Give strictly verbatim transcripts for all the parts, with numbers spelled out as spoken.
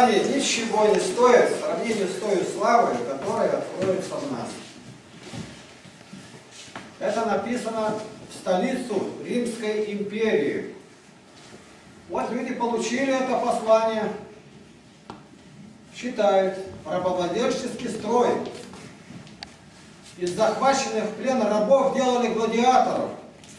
послание ничего не стоит в сравнении с той славой, которая откроется в нас. Это написано в столицу Римской империи. Вот люди получили это послание, читают: рабовладельческий строй. Из захваченных в плен рабов делали гладиаторов,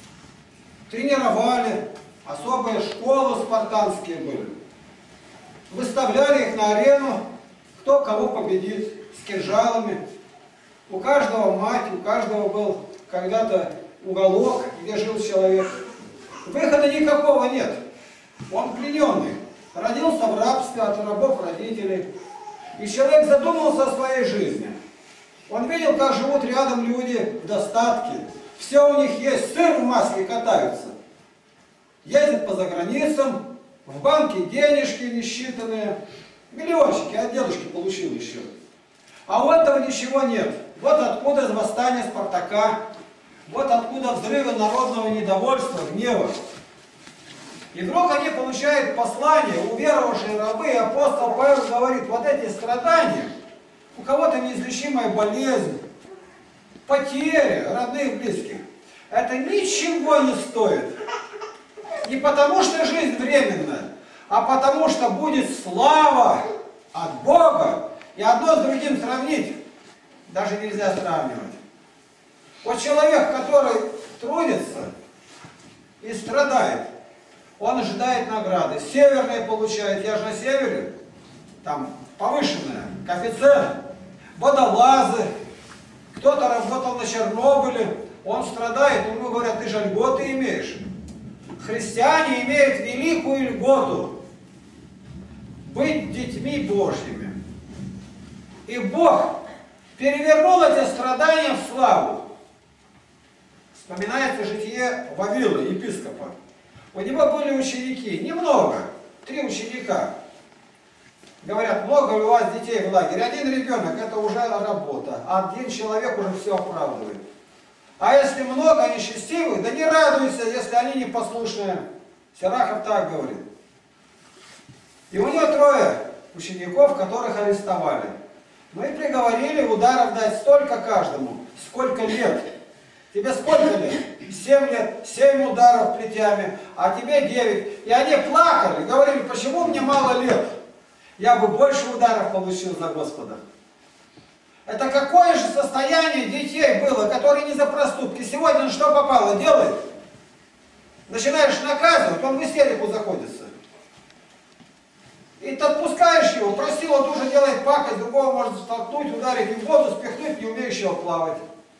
тренировали, особые школы спартанские были. Выставляли их на арену, кто кого победит, с кинжалами. У каждого мать, у каждого был когда-то уголок, где жил человек. Выхода никакого нет. Он плененный. Родился в рабстве от рабов родителей. И человек задумался о своей жизни. Он видел, как живут рядом люди в достатке. Все у них есть, сыр в масле катаются. Ездят по заграницам, в банке денежки несчитанные. Миллиончики от дедушки получил еще. А у этого ничего нет. Вот откуда восстание Спартака. Вот откуда взрывы народного недовольства, гнева. И вдруг они получают послание, уверовавшие рабы, и апостол Павел говорит: вот эти страдания, у кого-то неизлечимая болезнь, потеря родных и близких, это ничего не стоит. Не потому что жизнь временная, а потому что будет слава от Бога. И одно с другим сравнить даже нельзя сравнивать. Вот человек, который трудится и страдает, он ожидает награды. Северные получает, я же на севере, там повышенная, коэффициент. Водолазы, кто-то работал на Чернобыле, он страдает, ему говорят: ты же льготы имеешь. Христиане имеют великую льготу быть детьми Божьими. И Бог перевернул эти страдания в славу. Вспоминается житие Вавила, епископа. У него были ученики, немного, три ученика. Говорят: много ли у вас детей в лагере? Один ребенок, это уже работа, а один человек уже все оправдывает. А если много нечестивых, да не радуйся, если они непослушные. Серахов так говорит. И у него трое учеников, которых арестовали. Мы приговорили ударов дать столько каждому, сколько лет. Тебе сколько лет? Семь лет, семь ударов плетями, а тебе девять. И они плакали, говорили: почему мне мало лет? Я бы больше ударов получил за Господа. Это какое же состояние детей было, которые не за проступки. Сегодня он что попало делает? Начинаешь наказывать, он в истерику заходится. И ты отпускаешь его, простил, он тоже делает пакость, другого может столкнуть, ударить в воду, спихнуть, не умеющего плавать.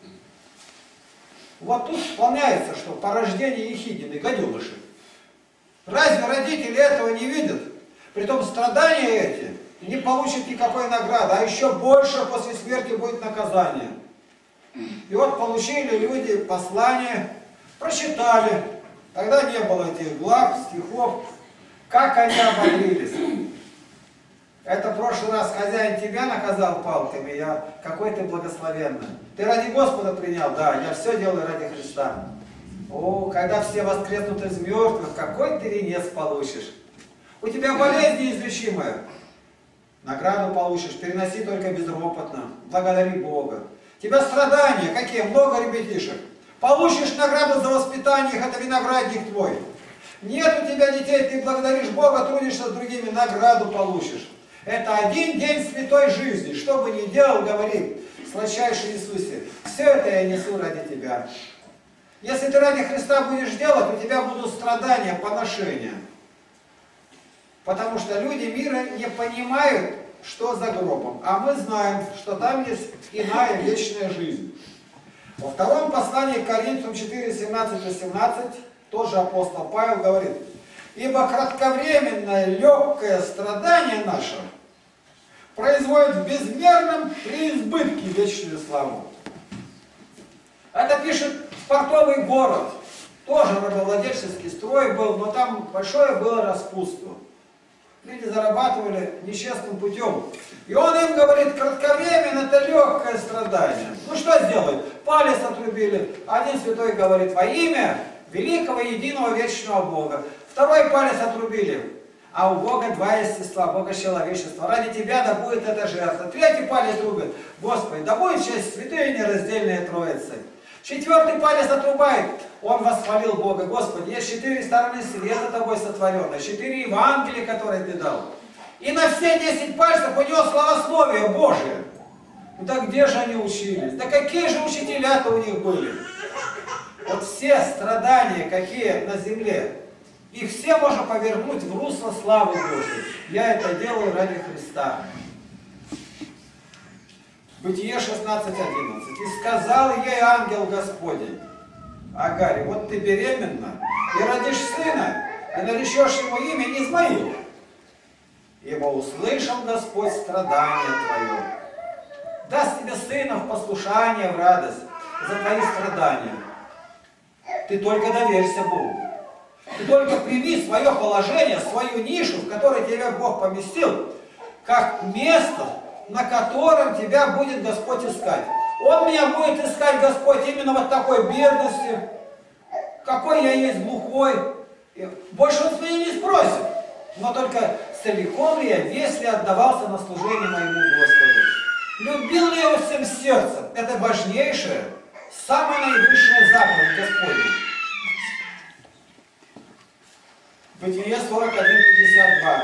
Вот тут исполняется, что порождение Ехидины, гаденыши. Разве родители этого не видят? Притом страдания эти не получат никакой награды, а еще больше после смерти будет наказание. И вот получили люди послание, прочитали. Тогда не было этих глав, стихов. Как они ободрились. Это в прошлый раз хозяин тебя наказал палками, я какой ты благословенный. Ты ради Господа принял? Да, я все делаю ради Христа. О, когда все воскреснут из мертвых, какой ты венец получишь. У тебя болезнь неизлечимая. Награду получишь, переноси только безропотно. Благодари Бога. Тебя страдания, какие? Много ребятишек. Получишь награду за воспитание их, это виноградник твой. Нет у тебя детей, ты благодаришь Бога, трудишься с другими, награду получишь. Это один день святой жизни. Что бы ни делал, говори: сладчайший Иисусе, все это я несу ради тебя. Если ты ради Христа будешь делать, у тебя будут страдания, поношения. Потому что люди мира не понимают, что за гробом. А мы знаем, что там есть иная вечная жизнь. Во втором послании к Коринфянам четыре, семнадцать, восемнадцать тоже апостол Павел говорит: ибо кратковременное легкое страдание наше производит в безмерном преизбытке вечную славу. Это пишет портовый город. Тоже рабовладельческий строй был, но там большое было распутство. Люди зарабатывали нечестным путем. И он им говорит: кратковременно это легкое страдание. Ну что сделают? Палец отрубили. Один святой говорит: во имя великого единого вечного Бога. Второй палец отрубили. А у Бога два естества, Бога человечества. Ради тебя да будет эта жертва. Третий палец трубит: Господи, да будет честь святые нераздельные Троицы. Четвертый палец отрубает. Он восхвалил Бога. Господи, есть четыре стороны света тобой сотворенные, четыре Евангелия, которые ты дал. И на все десять пальцев у него славословие Божие. Ну да где же они учились? Да какие же учителя-то у них были? Вот все страдания, какие на земле, их все можно повернуть в русло славы Божией. Я это делаю ради Христа. Бытие шестнадцать одиннадцать. И сказал ей ангел Господень: Агаре, вот ты беременна, и родишь сына, и наречешь ему имя Измаил. Ибо услышал Господь страдание твое. Даст тебе сына в послушание, в радость за твои страдания. Ты только доверься Богу. Ты только прими свое положение, свою нишу, в которой тебя Бог поместил, как место, на котором тебя будет Господь искать. Он меня будет искать, Господь, именно вот такой бедности, какой я есть глухой. Больше он с меня не спросит, но только целиком ли я, весь ли отдавался на служение моему Господу. Любил ли я его всем сердцем? Это важнейшая, самая наивысшая заповедь Господня. Бытие сорок один пятьдесят два.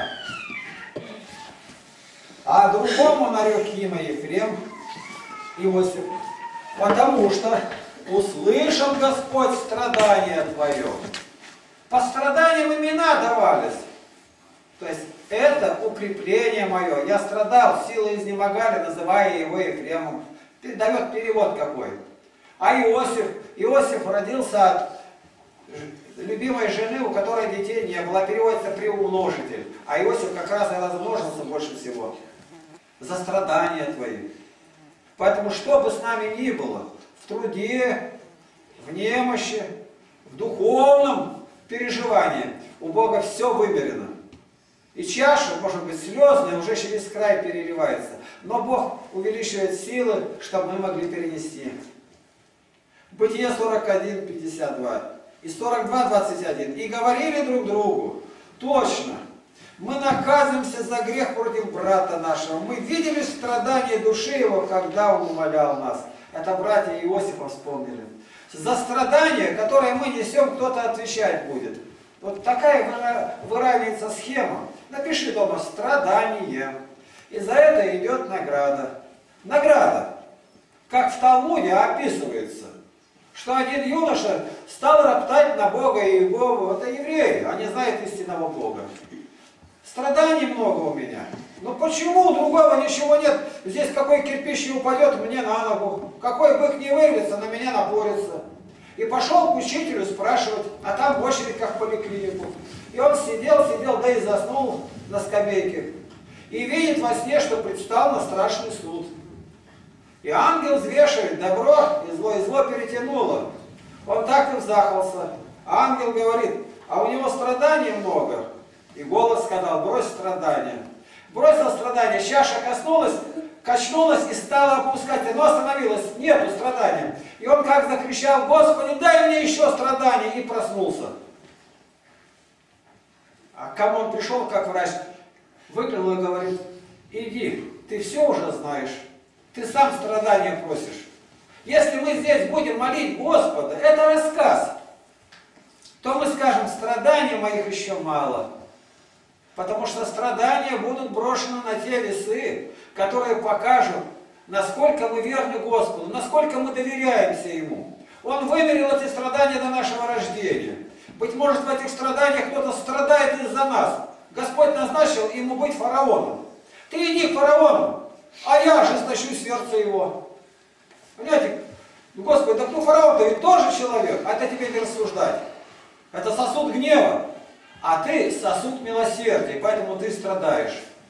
А другому нарек имя Ефрем, Иосиф, потому что услышал Господь страдания твое. По страданиям имена давались. То есть это укрепление мое. Я страдал, силы изнемогали, называя его Ефремом. Дает перевод какой. А Иосиф, Иосиф родился от любимой жены, у которой детей не было. Переводится приумножитель. А Иосиф как раз и размножился больше всего. За страдания твои. Поэтому, что бы с нами ни было, в труде, в немощи, в духовном переживании, у Бога все вымерено. И чаша, может быть, слезная, уже через край переливается. Но Бог увеличивает силы, чтобы мы могли перенести. Бытие сорок один пятьдесят два и сорок два двадцать один. И говорили друг другу: точно, мы наказываемся за грех против брата нашего. Мы видели страдания души его, когда он умолял нас. Это братья Иосифа вспомнили. За страдания, которые мы несем, кто-то отвечать будет. Вот такая выравнивается схема. Напиши дома: страдание. И за это идет награда. Награда. Как в Талмуде описывается, что один юноша стал роптать на Бога и Иегову. Это евреи, они знают истинного Бога. Страданий много у меня. Но почему у другого ничего нет? Здесь какой кирпич не упадет мне на ногу, какой бык не вырвется, на меня напорится. И пошел к учителю спрашивать, а там очередь как в поликлинику. И он сидел, сидел, да и заснул на скамейке. И видит во сне, что предстал на страшный суд. И ангел взвешивает добро и зло, и зло перетянуло. Он так и вздахался. А ангел говорит: а у него страданий много. И голос сказал: брось страдания. Бросил страдания, чаша коснулась, качнулась и стала опускать, но остановилась, нету страдания. И он как закричал: Господи, дай мне еще страданий, и проснулся. А к кому он пришел, как врач, выглянул и говорит: иди, ты все уже знаешь, ты сам страдания просишь. Если мы здесь будем молить Господа, это рассказ, то мы скажем: страданий моих еще мало. Потому что страдания будут брошены на те весы, которые покажут, насколько мы верны Господу, насколько мы доверяемся Ему. Он вымерил эти страдания до нашего рождения. Быть может, в этих страданиях кто-то страдает из-за нас. Господь назначил ему быть фараоном. Ты иди к фараону, а я ожесточу сердце его. Понимаете? Господи, да ну фараон-то ведь тоже человек, а это тебе не рассуждать. Это сосуд гнева. А ты сосуд милосердия, поэтому ты страдаешь.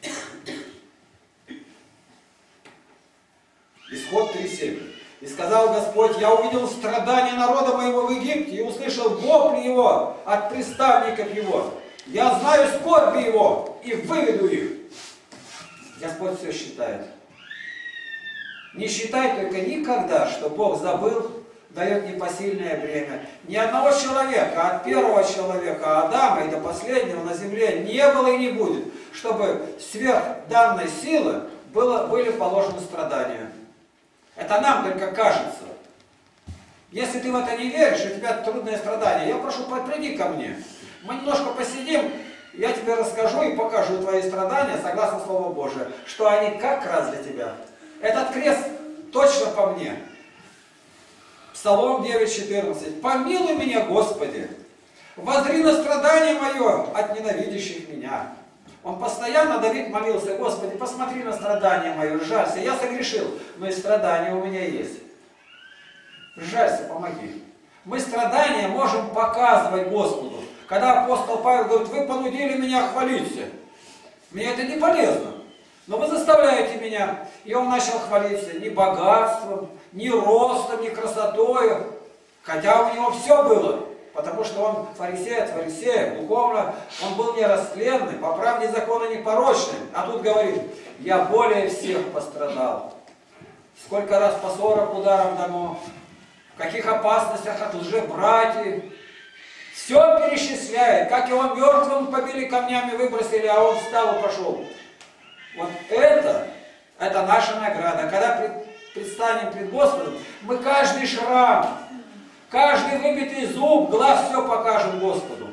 Исход три семь. И сказал Господь: я увидел страдания народа моего в Египте и услышал вопли его от приставников его. Я знаю скорби его и выведу их. Господь все считает. Не считай только никогда, что Бог забыл дает непосильное бремя. Ни одного человека, от первого человека, Адама и до последнего на земле не было и не будет, чтобы сверх данной силы было, были положены страдания. Это нам только кажется. Если ты в это не веришь, у тебя трудное страдание, я прошу, приди ко мне. Мы немножко посидим, я тебе расскажу и покажу твои страдания, согласно Слову Божию, что они как раз для тебя. Этот крест точно по мне. Псалом девять четырнадцать. «Помилуй меня, Господи, воззри на страдание мое от ненавидящих меня». Он постоянно, Давид, молился: Господи, посмотри на страдание мое, жалься, я согрешил, но и страдания у меня есть. Жалься, помоги. Мы страдания можем показывать Господу. Когда апостол Павел говорит: вы понудили меня хвалиться, мне это не полезно, но вы заставляете меня. И он начал хвалиться ни богатством, ни ростом, ни красотою, хотя у него все было, потому что он фарисей от фарисея, духовно он был нерастленный, по правде закона непорочный. А тут говорит: я более всех пострадал. Сколько раз по сорок ударов дано, в каких опасностях от лжебратьев. Все перечисляет, как его мертвым побили камнями, выбросили, а он встал и пошел. Вот это, это наша награда. Когда предстанем пред Господом, мы каждый шрам, каждый выбитый зуб, глаз, все покажем Господу.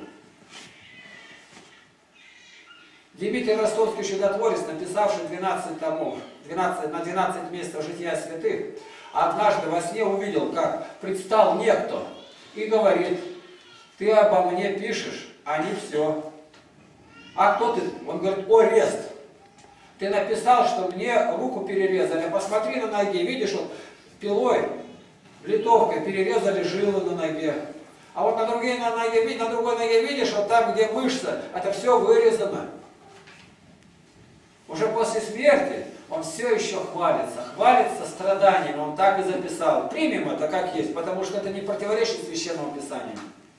Дмитрий Ростовский чудотворец, написавший двенадцать томов, двенадцать, на двенадцать месяцев жития святых, однажды во сне увидел, как предстал некто и говорит: ты обо мне пишешь, а не все. А кто ты? Он говорит: Орест. Ты написал, что мне руку перерезали. Посмотри на ноге, видишь, вот пилой, литовкой перерезали жилы на ноге. А вот на другой, на ноге, на другой ноге видишь, вот там, где мышца, это все вырезано. Уже после смерти он все еще хвалится. Хвалится страданием, он так и записал. Примем это как есть, потому что это не противоречит Священному Писанию.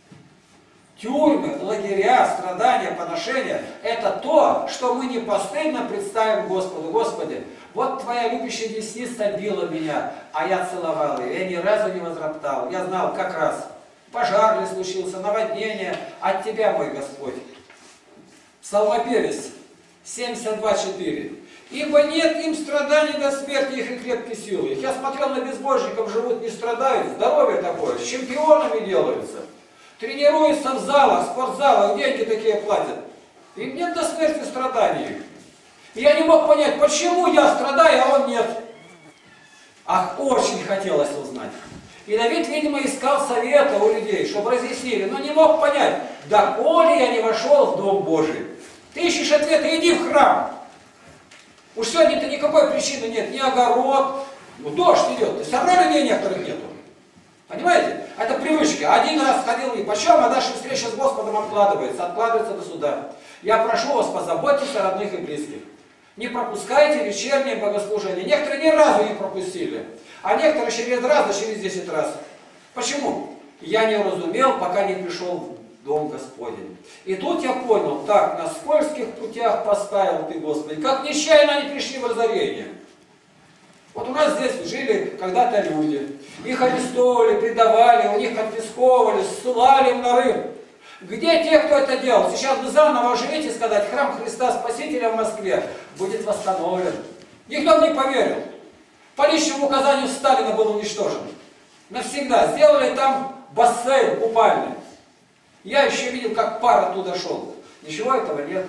Тюрьмы, лагеря, страдания, поношения – это то, что мы не постыдно представим Господу. Господи, вот Твоя любящая десница била меня, а я целовал ее, я ни разу не возроптал. Я знал, как раз пожар ли случился, наводнение от Тебя, мой Господь. Псалмопевец семьдесят два четыре. Ибо нет им страданий до смерти их и крепкой силы. Я смотрел на безбожников, живут, не страдают, здоровье такое, с чемпионами делаются. Тренируются в залах, спортзалах, деньги такие платят. Им нет до смерти страданий. И я не мог понять, почему я страдаю, а он нет. Ах, очень хотелось узнать. И Давид, видимо, искал совета у людей, чтобы разъяснили, но не мог понять, доколе я не вошел в Дом Божий. Ты ищешь ответа, иди в храм. Уж сегодня-то никакой причины нет, ни огород, ну, дождь идет, все равно людей некоторых нету. Понимаете? Это привычка. Один раз ходил ни почем, а дальше встреча с Господом откладывается, откладывается до суда. Я прошу вас, позаботьтесь о родных и близких. Не пропускайте вечернее богослужение. Некоторые ни разу не пропустили, а некоторые через раз, да через десять раз. Почему? Я не уразумел, пока не пришел в Дом Господень. И тут я понял, так, на скользких путях поставил Ты, Господи, как нечаянно они пришли в разорение. Вот у нас здесь жили когда-то люди. Их арестовывали, предавали, у них конфисковывали, ссылали в нарыв. Где те, кто это делал? Сейчас бы заново оживить и сказать, храм Христа Спасителя в Москве будет восстановлен. Никто бы не поверил. По личному указанию Сталина был уничтожен. Навсегда. Сделали там бассейн купальный. Я еще видел, как пар оттуда шел. Ничего этого нет.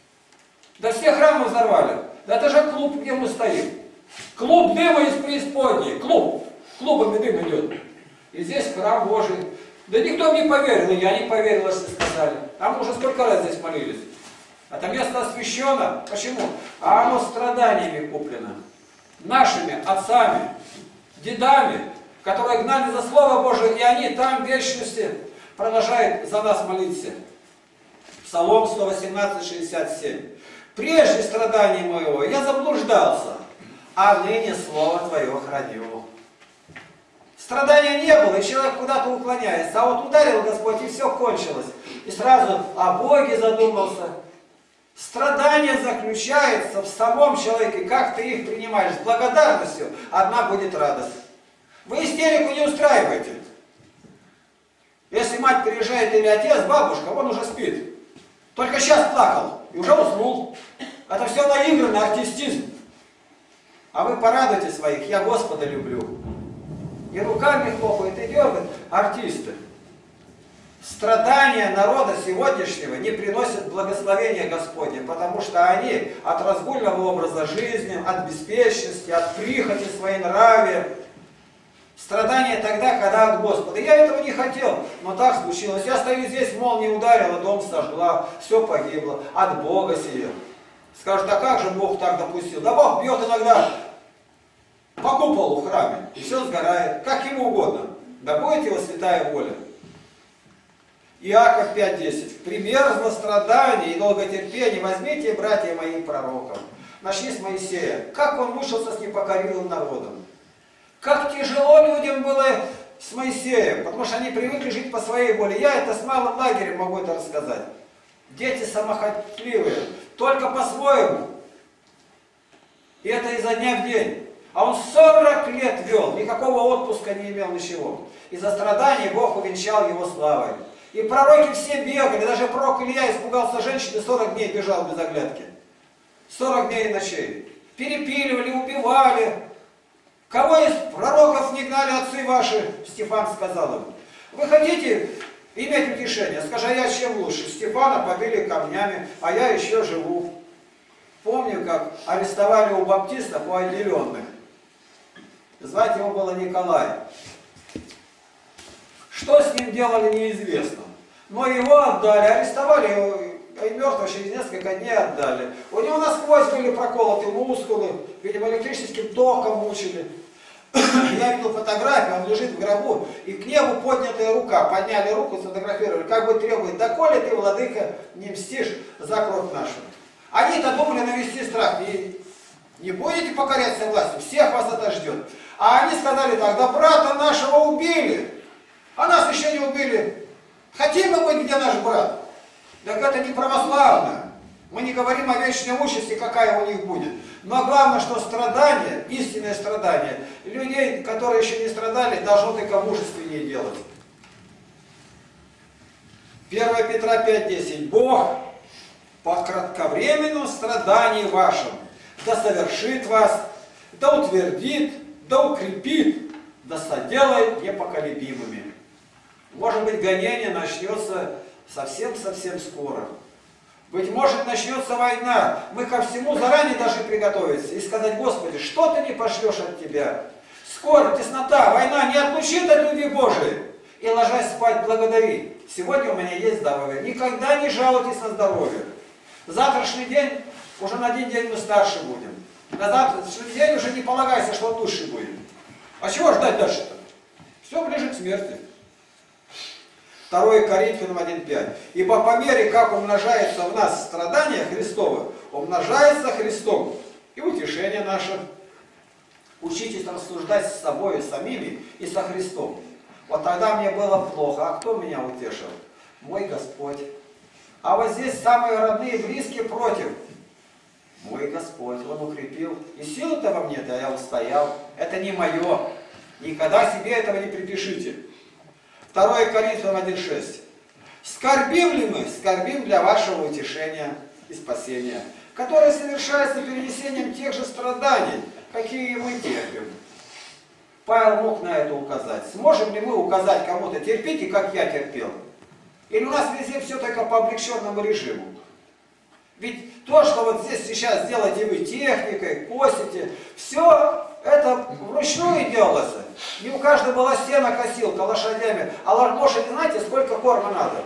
Да все храмы взорвали. Да это же клуб, где мы стоим. Клуб дыма из преисподней. Клуб. Клубами дым идет. И здесь храм Божий. Да никто не поверил, и я не поверил, если сказали. А мы уже сколько раз здесь молились. Это место освящено. Почему? А оно страданиями куплено. Нашими отцами, дедами, которые гнали за Слово Божие, и они там в вечности продолжают за нас молиться. Псалом сто восемнадцать, шестьдесят семь. Прежде страданий моего я заблуждался, а ныне Слово Твое храню. Страдания не было, и человек куда-то уклоняется. А вот ударил Господь, и все кончилось. И сразу о Боге задумался. Страдание заключается в самом человеке. Как ты их принимаешь? С благодарностью одна будет радость. Вы истерику не устраиваете. Если мать приезжает или отец, бабушка, он уже спит. Только сейчас плакал и уже уснул. Это все наигранный артистизм. А вы порадуйте своих, я Господа люблю. И руками хлопают, и дергают артисты. Страдания народа сегодняшнего не приносят благословения Господня, потому что они от разгульного образа жизни, от беспечности, от прихоти своенравия. Страдания тогда, когда от Господа. Я этого не хотел, но так случилось. Я стою здесь, молния ударила, дом сожгла, все погибло. От Бога сие. Скажут, а как же Бог так допустил? Да Бог бьет иногда по куполу в храме, и все сгорает, как ему угодно. Да будет его святая воля. Иаков пять десять. В пример злостраданий и долготерпения возьмите, братья мои, пророков. Начни с Моисея. Как он мучился с непокоривым народом. Как тяжело людям было с Моисеем, потому что они привыкли жить по своей воле. Я это с малым лагерем могу это рассказать. Дети самохотливые, только по-своему. И это изо дня в день. А он сорок лет вел, никакого отпуска не имел, ничего. Из-за страданий Бог увенчал его славой. И пророки все бегали, даже пророк Илья испугался женщины, сорок дней бежал без оглядки. сорок дней и ночей. Перепиливали, убивали. Кого из пророков не гнали отцы ваши? Стефан сказал им. Вы хотите иметь утешение? Скажи, а я чем лучше? Стефана побили камнями, а я еще живу. Помню, как арестовали у баптистов, у отделенных. Звать его было Николай. Что с ним делали, неизвестно. Но его отдали, арестовали его, и мертвого через несколько дней отдали. У него насквозь были проколоты мускулы, видимо, электрическим током мучили. Я видел фотографию, он лежит в гробу, и к небу поднятая рука. Подняли руку, сфотографировали, как бы требует, доколе ты, владыка, не мстишь за кровь нашу. Они-то думали навести страх. Не, не будете покоряться власти, всех вас это ждет. А они сказали так, да брата нашего убили, а нас еще не убили. Хотим мы быть, где наш брат? Так это не православно. Мы не говорим о вечной участи, какая у них будет. Но главное, что страдания, истинное страдание, людей, которые еще не страдали, должно только мужественнее делать. первое Петра пять десять. Бог по кратковременному страданию вашим да совершит вас, да утвердит, да укрепит, да соделает непоколебимыми. Может быть, гонение начнется совсем-совсем скоро. Быть может, начнется война. Мы ко всему заранее должны приготовиться и сказать, Господи, что ты не пошлешь от Тебя? Скоро, теснота, война не отлучит от любви Божией. И ложась спать, благодари. Сегодня у меня есть здоровье. Никогда не жалуйтесь на здоровье. Завтрашний день, уже на один день мы старше будем. На завтрашний день уже не полагайся, что лучше будет. А чего ждать дальше-то? Все ближе к смерти. второе Коринфянам один пять. Ибо по мере, как умножается в нас страдания Христовы, умножается Христом и утешение наше. Учитесь рассуждать с собой самими и со Христом. Вот тогда мне было плохо. А кто меня утешил? Мой Господь. А вот здесь самые родные и близкие против. Мой Господь, Он укрепил. И силы-то во мне, да я устоял. Это не мое. Никогда себе этого не припишите. второе Коринфянам один шесть. Скорбим ли мы? Скорбим для вашего утешения и спасения, которое совершается перенесением тех же страданий, какие мы терпим. Павел мог на это указать. Сможем ли мы указать кому-то, терпите, как я терпел? Или у нас везде все только по облегченному режиму? Ведь то, что вот здесь сейчас делаете вы техникой, косите, все это вручную делалось. Не у каждого была сено-косилка лошадями. А лошади, знаете, сколько корма надо?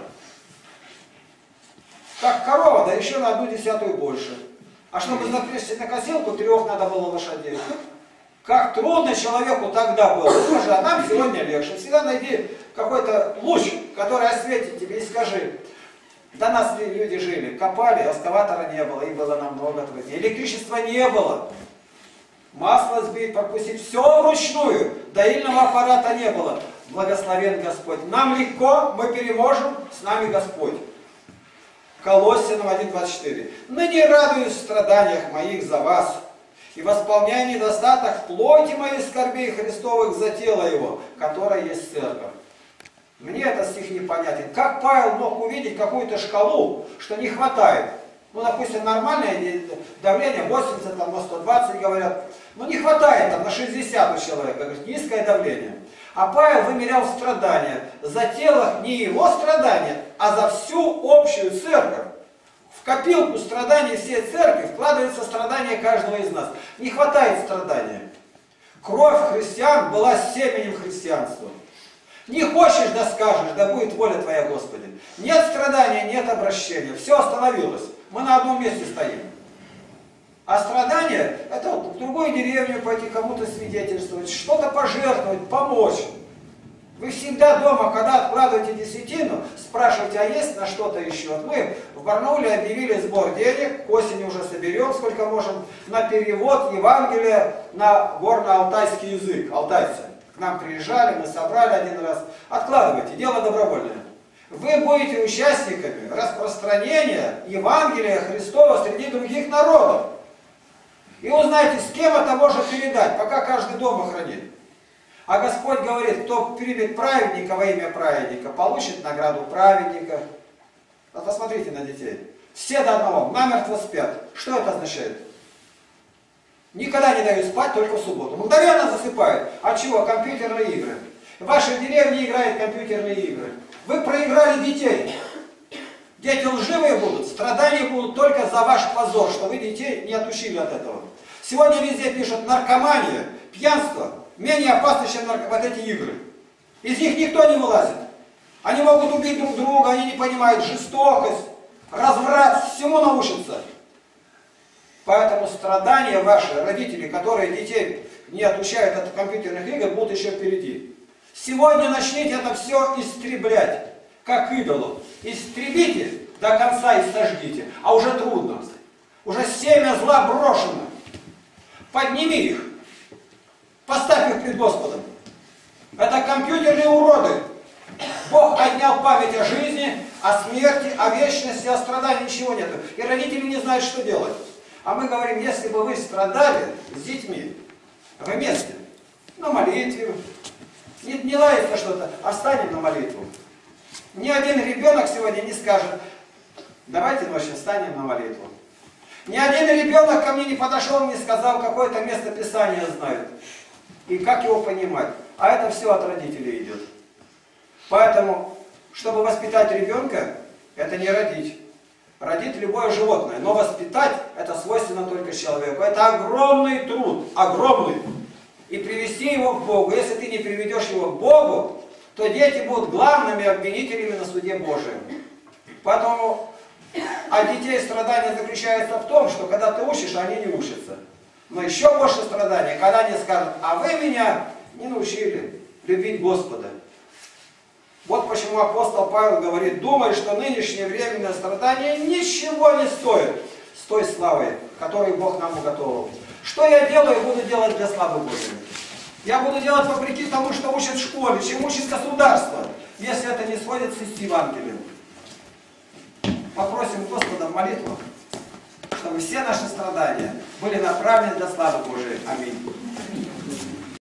Как корова, да еще на одну десятую больше. А чтобы запрячься на косилку, трех надо было лошадей. Как трудно человеку тогда было. Скажи, а нам сегодня легче. Всегда найди какой-то луч, который осветит тебе, и скажи, до нас люди жили, копали, экскаватора не было, и было намного труднее. Электричества не было. Масло сбить, пропустить, все вручную. Доильного аппарата не было. Благословен Господь. Нам легко, мы переможем, с нами Господь. Колоссянам один двадцать четыре. Ныне радуюсь в страданиях моих за вас, И восполняй недостаток плоти моей скорбей Христовых за тело его, которое есть церковь. Мне этот стих непонятен. Как Павел мог увидеть какую-то шкалу, что не хватает? Ну, допустим, нормальное давление восемьдесят, там, на сто двадцать говорят. Но не хватает там на шестьдесят у человека. Говорит, низкое давление. А Павел вымерял страдания за тело, не его страдания, а за всю общую церковь. В копилку страданий всей церкви вкладывается страдание каждого из нас. Не хватает страдания. Кровь христиан была семенем христианства. Не хочешь, да скажешь, да будет воля Твоя, Господи. Нет страдания, нет обращения. Все остановилось. Мы на одном месте стоим. А страдание, это вот в другую деревню пойти, кому-то свидетельствовать, что-то пожертвовать, помочь. Вы всегда дома, когда откладываете десятину, спрашиваете, а есть на что-то еще? Вот мы в Барнауле объявили сбор денег, к осени уже соберем, сколько можем, на перевод Евангелия на горно-алтайский язык, алтайцы. К нам приезжали, мы собрали один раз. Откладывайте, дело добровольное. Вы будете участниками распространения Евангелия Христова среди других народов. И узнаете, с кем это можно передать, пока каждый дома хранит. А Господь говорит, кто примет праведника во имя праведника, получит награду праведника. Вот посмотрите на детей. Все до одного, намертво спят. Что это означает? Никогда не дают спать, только в субботу. Мгновенно засыпают. А чего? Компьютерные игры. В вашей деревне играют компьютерные игры. Вы проиграли детей. Дети лживые будут, страдания будут только за ваш позор, что вы детей не отучили от этого. Сегодня везде пишут наркомания, пьянство. Менее опасно, чем нарко... вот эти игры. Из них никто не вылазит. Они могут убить друг друга, они не понимают жестокость, разврат, всему научатся. Поэтому страдания ваши, родители, которые детей не отучают от компьютерных игр, будут еще впереди. Сегодня начните это все истреблять, как идолов. Истребите до конца и сожгите. А уже трудно. Уже семя зла брошено. Подними их. Поставь их пред Господом. Это компьютерные уроды. Бог отнял память о жизни, о смерти, о вечности, о страдании, ничего нет. И родители не знают, что делать. А мы говорим, если бы вы страдали с детьми, вместе, на молитве, не, не лается что-то, останем на молитву. Ни один ребенок сегодня не скажет, давайте ночью встанем на молитву. Ни один ребенок ко мне не подошел, не сказал, какое-то место Писания знает. И как его понимать. А это все от родителей идет. Поэтому, чтобы воспитать ребенка, это не родить. Родит любое животное. Но воспитать, это свойственно только человеку. Это огромный труд. Огромный. И привести его к Богу. Если ты не приведешь его к Богу, то дети будут главными обвинителями на суде Божьем. Поэтому от детей страдания заключается в том, что когда ты учишь, они не учатся. Но еще больше страдания, когда они скажут, а вы меня не научили любить Господа. Вот почему апостол Павел говорит, думай, что нынешнее временное страдание ничего не стоит с той славой, которую Бог нам уготовил. Что я делаю, буду делать для славы Божьей. Я буду делать вопреки тому, что учат в школе, чем учит государство, если это не сходится с Евангелием. Попросим Господа в молитвах, чтобы все наши страдания были направлены для славы Божией. Аминь.